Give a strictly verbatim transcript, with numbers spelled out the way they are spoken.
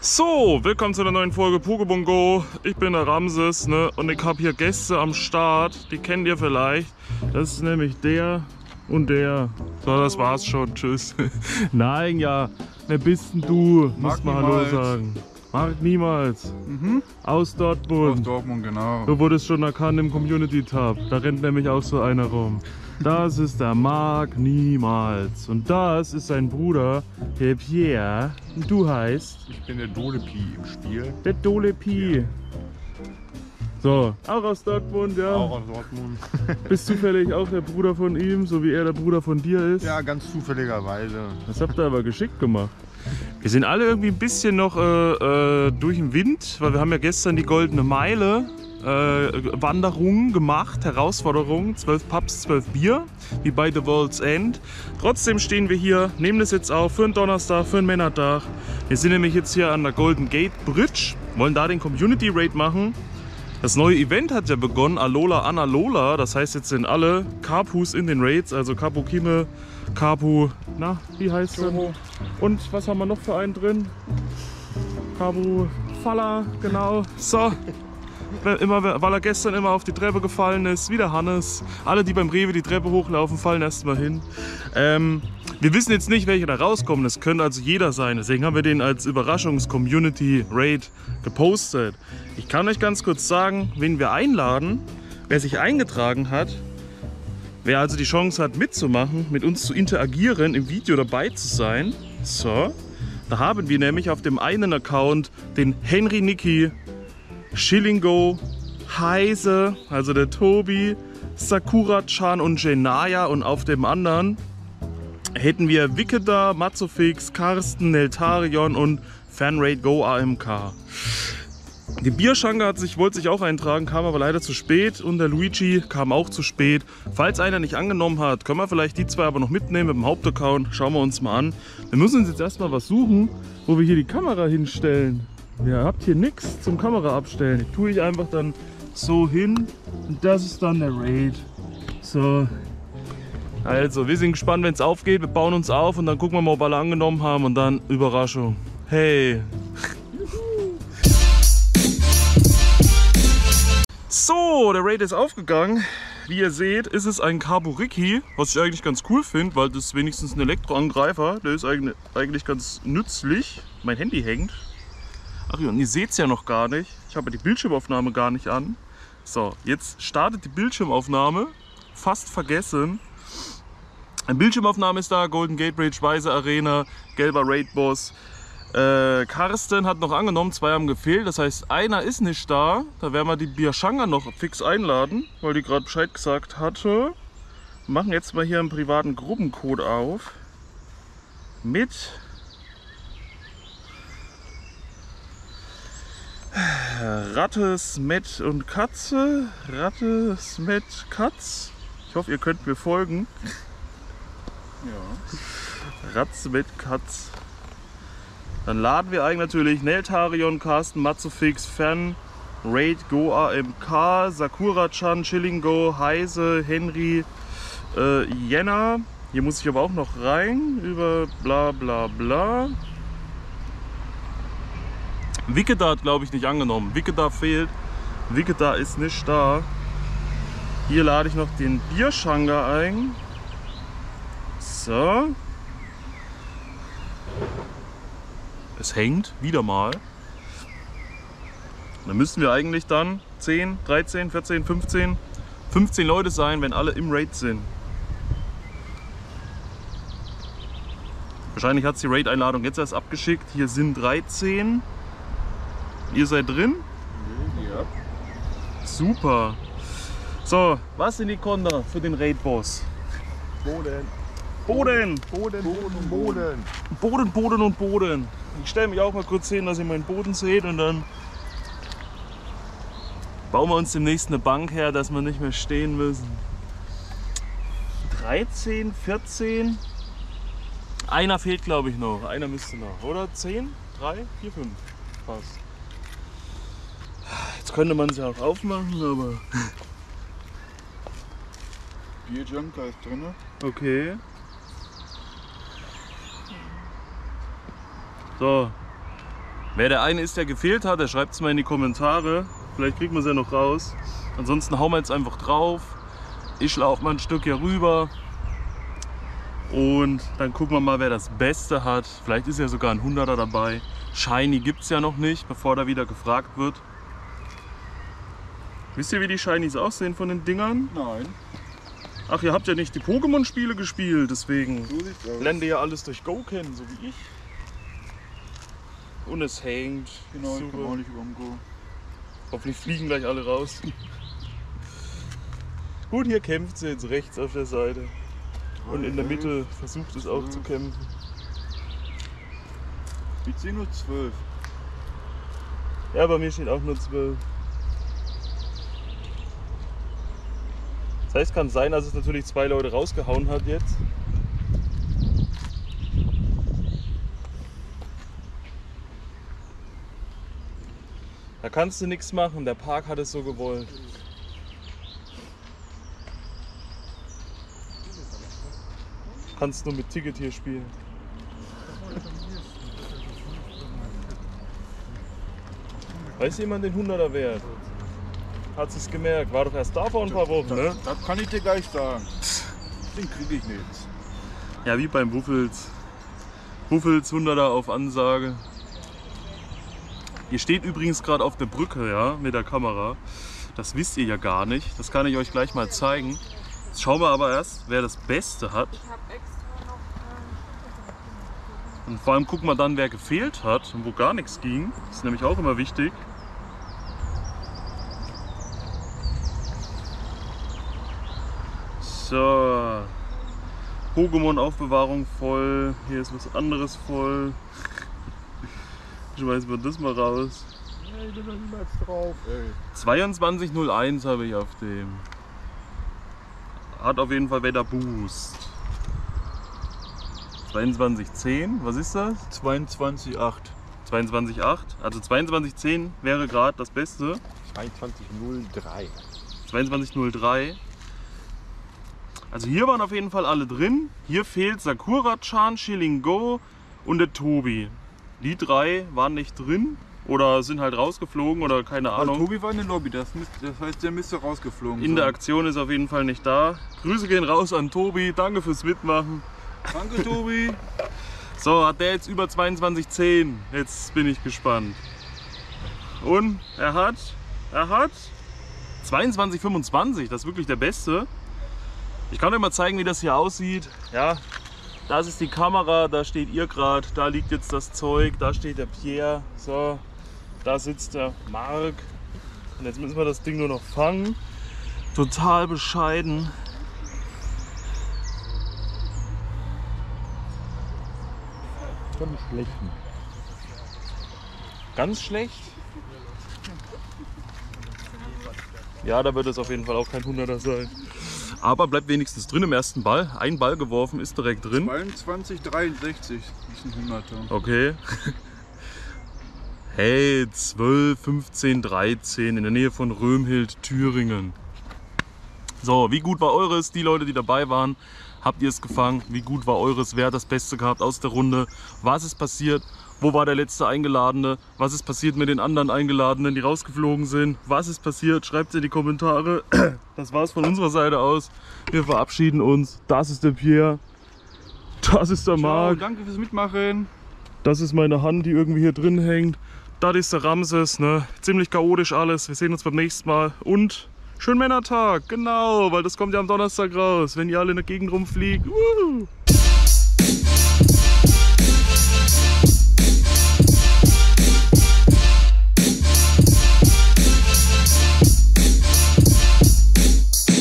So, willkommen zu einer neuen Folge Pokémon-Go. Ich bin der Ramses, ne? Und ich habe hier Gäste am Start, die kennt ihr vielleicht. Das ist nämlich der und der. So, das war's schon. Tschüss. Nein, ja. Wer bist denn du? Muss mal Hallo sagen. Marc Niemals. Mhm. Aus Dortmund. Aus Dortmund, genau. Du wurdest schon erkannt im Community-Tab. Da rennt nämlich auch so einer rum. Das ist der Marc Niemals. Und das ist sein Bruder, der Pierre. Und du heißt? Ich bin der Dolepi im Spiel. Der Dolepi. Ja. So, auch aus Dortmund, ja. Auch aus Dortmund. Bist zufällig auch der Bruder von ihm, so wie er der Bruder von dir ist? Ja, ganz zufälligerweise. Das habt ihr aber geschickt gemacht. Wir sind alle irgendwie ein bisschen noch äh, äh, durch den Wind, weil wir haben ja gestern die Goldene Meile äh, Wanderung gemacht, Herausforderung, zwölf Pubs, zwölf Bier, wie bei The World's End. Trotzdem stehen wir hier, nehmen das jetzt auf für einen Donnerstag, für einen Männertag. Wir sind nämlich jetzt hier an der Golden Gate Bridge, wollen da den Community Raid machen. Das neue Event hat ja begonnen, Alola Analola, das heißt jetzt sind alle Kapus in den Raids, also Kapu Kime, Kapu, na, wie heißt es? Und was haben wir noch für einen drin? Kapu Falla, genau. So, immer, weil er gestern immer auf die Treppe gefallen ist, wie der Hannes. Alle, die beim Rewe die Treppe hochlaufen, fallen erstmal hin. Ähm, wir wissen jetzt nicht, welche da rauskommen, das könnte also jeder sein. Deswegen haben wir den als Überraschungs-Community-Raid gepostet. Ich kann euch ganz kurz sagen, wen wir einladen, wer sich eingetragen hat. Wer also die Chance hat mitzumachen, mit uns zu interagieren, im Video dabei zu sein. So, da haben wir nämlich auf dem einen Account den Henry Niki, Schillingo, Heise, also der Tobi, Sakura-chan und Jenaya, und auf dem anderen hätten wir Wickeder, Matzofix, Karsten, Neltarion und Fanraid Go A M K. Die Bierschange hat sich, wollte sich auch eintragen, kam aber leider zu spät, und der Luigi kam auch zu spät. Falls einer nicht angenommen hat, können wir vielleicht die zwei aber noch mitnehmen mit dem Hauptaccount. Schauen wir uns mal an. Wir müssen uns jetzt erstmal was suchen, wo wir hier die Kamera hinstellen. Ihr habt hier nichts zum Kamera abstellen. Die tue ich einfach dann so hin, und das ist dann der Raid. So. Also, wir sind gespannt, wenn es aufgeht. Wir bauen uns auf und dann gucken wir mal, ob alle angenommen haben, und dann Überraschung. Hey! So, der Raid ist aufgegangen. Wie ihr seht, ist es ein Kaburiki, was ich eigentlich ganz cool finde, weil das ist wenigstens ein Elektroangreifer. Der ist eigentlich ganz nützlich. Mein Handy hängt. Ach ja, und ihr seht es ja noch gar nicht. Ich habe die Bildschirmaufnahme gar nicht an. So, jetzt startet die Bildschirmaufnahme. Fast vergessen. Eine Bildschirmaufnahme ist da, Golden Gate Bridge, weiße Arena, gelber Raid-Boss. Äh, Karsten hat noch angenommen, zwei haben gefehlt, das heißt einer ist nicht da. Da werden wir die Bierschanga noch fix einladen, weil die gerade Bescheid gesagt hatte. Wir machen jetzt mal hier einen privaten Gruppencode auf. Mit Ratte, Smet und Katze. Ratte, Smet, Katz. Ich hoffe, ihr könnt mir folgen. Ja. Ratz mit Katz. Dann laden wir eigentlich natürlich Neltarion, Karsten, Matzofix, Fan, Raid, Go A M K, Sakura-chan, Schillingo, Heise, Henry, äh, Jenna. Hier muss ich aber auch noch rein, über bla bla bla. Wickeder hat, glaube ich, nicht angenommen. Wickeder fehlt. Wickeder ist nicht da. Hier lade ich noch den Bierschanga ein. So. Es hängt wieder mal. Dann müssten wir eigentlich dann zehn, dreizehn, vierzehn, fünfzehn, fünfzehn Leute sein, wenn alle im Raid sind. Wahrscheinlich hat es die Raid-Einladung jetzt erst abgeschickt. Hier sind dreizehn. Ihr seid drin? Ja. Super. So, was sind die Konter für den Raid-Boss? Boden. Boden. Boden, Boden, Boden. Boden, Boden und Boden. Ich stelle mich auch mal kurz hin, dass ihr meinen Boden seht, und dann bauen wir uns demnächst eine Bank her, dass wir nicht mehr stehen müssen. dreizehn, vierzehn. Einer fehlt, glaube ich, noch. Einer müsste noch. Oder zehn? drei, vier, fünf. Passt. Jetzt könnte man es ja auch aufmachen, aber... Bierjunker ist drin. Okay. So, Wer der eine ist, der gefehlt hat, der schreibt es mal in die Kommentare. Vielleicht kriegt man es ja noch raus. Ansonsten hauen wir jetzt einfach drauf. Ich laufe mal ein Stück hier rüber. Und dann gucken wir mal, wer das Beste hat. Vielleicht ist ja sogar ein hunderter dabei. Shiny gibt es ja noch nicht, bevor da wieder gefragt wird. Wisst ihr, wie die Shinies aussehen von den Dingern? Nein. Ach, ihr habt ja nicht die Pokémon-Spiele gespielt, deswegen So sieht's aus. lernt ihr ja alles durch Go kennen, so wie ich. Und es hängt. Genau, ich Super. komme auch nicht über den Go. Hoffentlich fliegen gleich alle raus. Gut, hier kämpft sie jetzt rechts auf der Seite. Und in der Mitte versucht es auch zu kämpfen. Ich sehe nur zwölf. Ja, bei mir steht auch nur zwölf. Das heißt, kann sein, dass es natürlich zwei Leute rausgehauen hat jetzt. Da kannst du nichts machen, der Park hat es so gewollt. Kannst nur mit Ticket hier spielen. Weiß jemand den hunderter wert? Hat sich's gemerkt, war doch erst da vor ein paar Wochen, ne? Das kann ich dir gleich sagen. Den kriege ich nicht. Ja, wie beim Wuffels. Wuffels hunderter auf Ansage. Ihr steht übrigens gerade auf der Brücke, ja, mit der Kamera. Das wisst ihr ja gar nicht. Das kann ich euch gleich mal zeigen. Jetzt schauen wir aber erst, wer das Beste hat. Ich habe extra noch. Und vor allem gucken wir dann, wer gefehlt hat und wo gar nichts ging. Das ist nämlich auch immer wichtig. So. Pokémon-Aufbewahrung voll. Hier ist was anderes voll. Schmeißen wir das mal raus. Ich bin doch niemals drauf, ey. zweiundzwanzig null eins habe ich auf dem. Hat auf jeden Fall Wetter Boost. zweiundzwanzig zehn, was ist das? zweiundzwanzig acht. zweiundzwanzig acht. Also zweiundzwanzig zehn wäre gerade das Beste. zweiundzwanzig null drei. zweiundzwanzig null drei. Also hier waren auf jeden Fall alle drin. Hier fehlt Sakura-chan, Shilling-Go und der Tobi. Die drei waren nicht drin oder sind halt rausgeflogen oder keine Also Ahnung. Tobi war in der Lobby, das, müsst, das heißt, der müsste rausgeflogen In der sein. Aktion ist auf jeden Fall nicht da. Grüße gehen raus an Tobi. Danke fürs Mitmachen. Danke, Tobi. So, hat der jetzt über zweiundzwanzig zehn? Jetzt bin ich gespannt. Und er hat, er hat zweiundzwanzig fünfundzwanzig. Das ist wirklich der Beste. Ich kann euch mal zeigen, wie das hier aussieht. Ja, das ist die Kamera, da steht ihr gerade, da liegt jetzt das Zeug, da steht der Pierre. So, da sitzt der Marc. Und jetzt müssen wir das Ding nur noch fangen. Total bescheiden. Ganz schlechten. Ganz schlecht? Ja, da wird es auf jeden Fall auch kein hunderter sein. Aber bleibt wenigstens drin im ersten Ball. Ein Ball geworfen, ist direkt drin. zweiundzwanzig dreiundsechzig ist ein hunderter. Okay. Hey, zwölf, fünfzehn, dreizehn in der Nähe von Römhild, Thüringen. So, wie gut war eures? Die Leute, die dabei waren, habt ihr es gefangen? Wie gut war eures? Wer hat das Beste gehabt aus der Runde? Was ist passiert? Wo war der letzte Eingeladene? Was ist passiert mit den anderen Eingeladenen, die rausgeflogen sind? Was ist passiert? Schreibt es in die Kommentare. Das war's von unserer Seite aus. Wir verabschieden uns. Das ist der Pierre. Das ist der Ciao, Marc. danke fürs Mitmachen. Das ist meine Hand, die irgendwie hier drin hängt. Das ist der Ramses. Ne? Ziemlich chaotisch alles. Wir sehen uns beim nächsten Mal. Und schönen Männertag. Genau, weil das kommt ja am Donnerstag raus, wenn ihr alle in der Gegend rumfliegt. Woo!